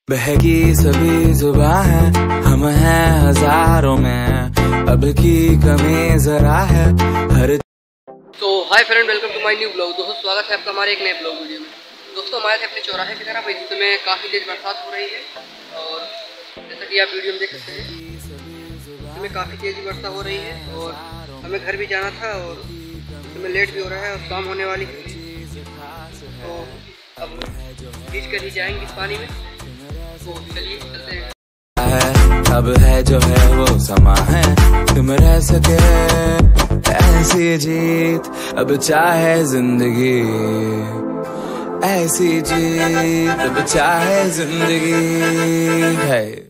बहकी सभी जुबां है, हम हैं हजारों में, अब की कमी जरा है हर। तो hi friend, welcome to my new blog. दोस्तों स्वागत है आपका हमारे एक नए ब्लॉग वीडियो में। दोस्तों हमारे अपने चौराहे की तरफ इस समय काफ़ी तेज बरसात हो रही है और जैसा कि आप वीडियो में देख सकते हैं इसमें काफ़ी तेज़ वर्षा हो रही है और हमें घर भी जाना था और इसमें लेट भी हो रहा है और शाम होने वाली है। तो अब भीज कर ही जाएंगे इस पानी में, तो चलिए चलते हैं। अब है जो है वो समा है, तुम रह सके ऐसी जीत, अब चाहे जिंदगी ऐसी जीत, अब चाहे जिंदगी है।